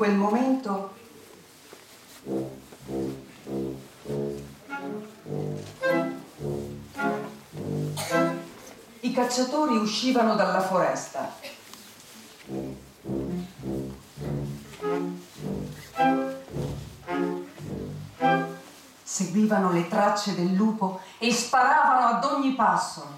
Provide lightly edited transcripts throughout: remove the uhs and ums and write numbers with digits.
quel momento i cacciatori uscivano dalla foresta. Seguivano le tracce del lupo e sparavano ad ogni passo.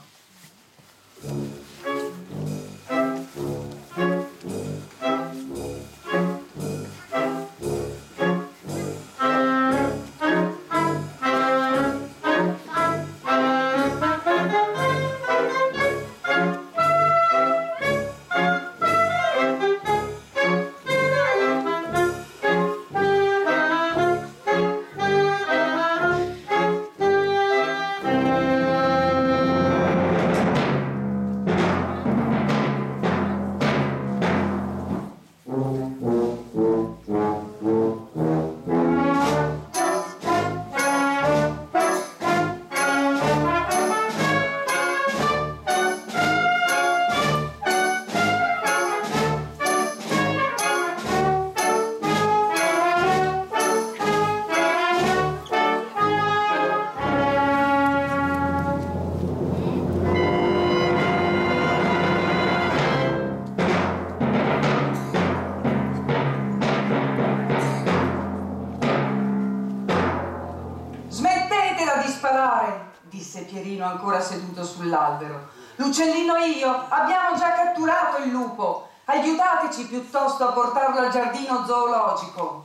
Disse Pierino ancora seduto sull'albero. L'uccellino e io abbiamo già catturato il lupo. Aiutateci piuttosto a portarlo al giardino zoologico.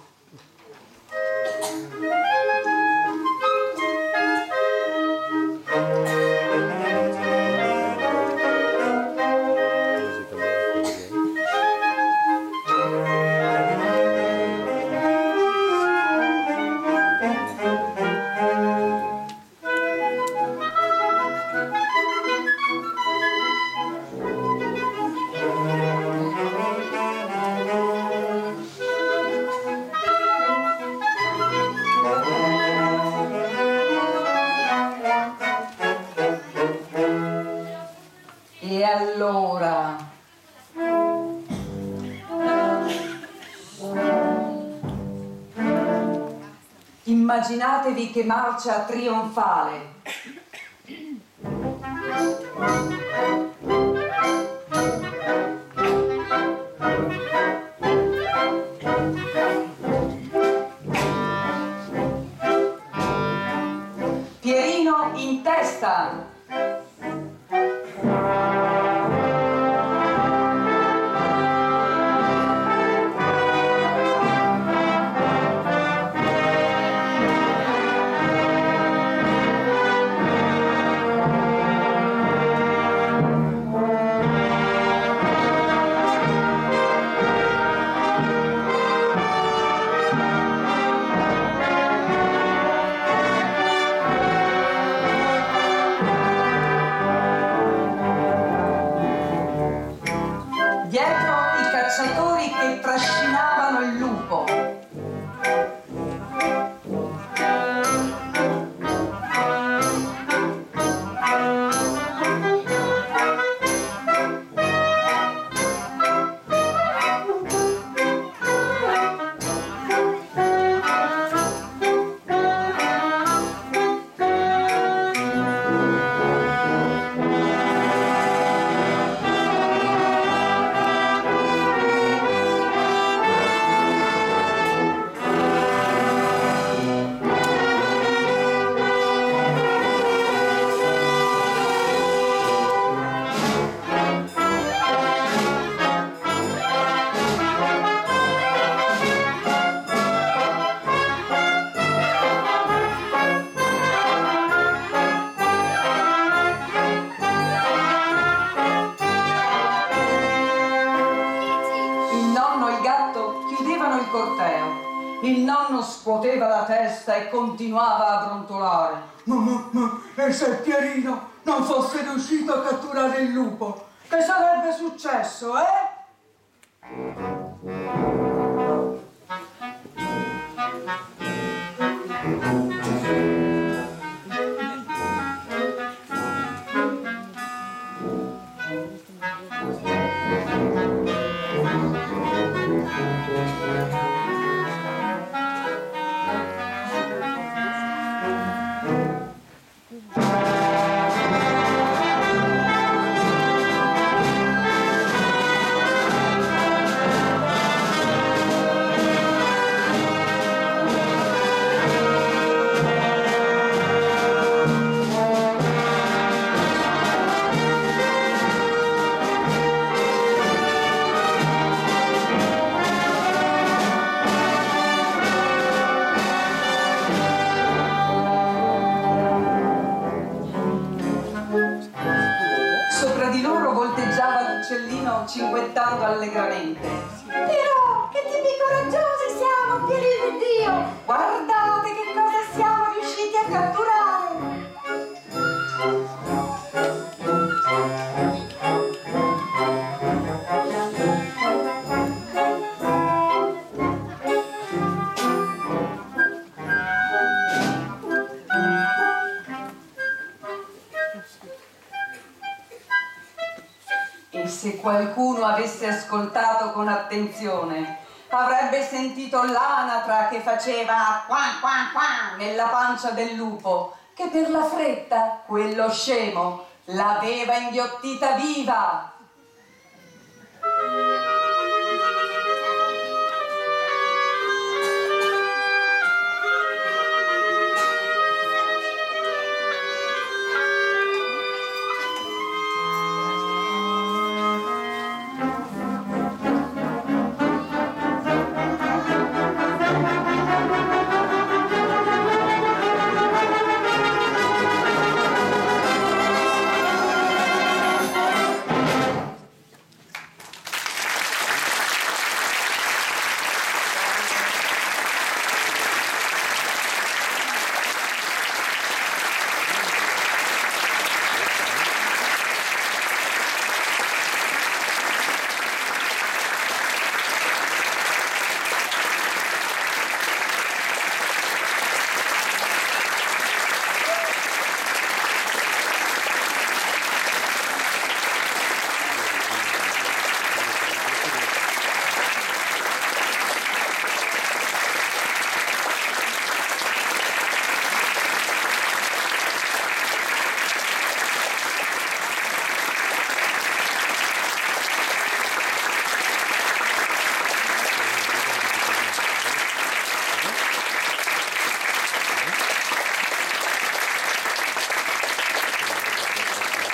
E allora immaginatevi che marcia trionfale. Pierino in testa. Dietro i cacciatori che trascinavano il lupo. Il corteo. Il nonno scuoteva la testa e continuava a brontolare. E se Pierino non fosse riuscito a catturare il lupo, che sarebbe successo, eh? cantando allegramente. Però che tipi coraggiosi siamo, pieni di Dio! Guardate che cosa siamo riusciti a catturare! E se qualcuno avesse ascoltato con attenzione, avrebbe sentito l'anatra che faceva quan quan quan nella pancia del lupo, che per la fretta, quello scemo, l'aveva inghiottita viva.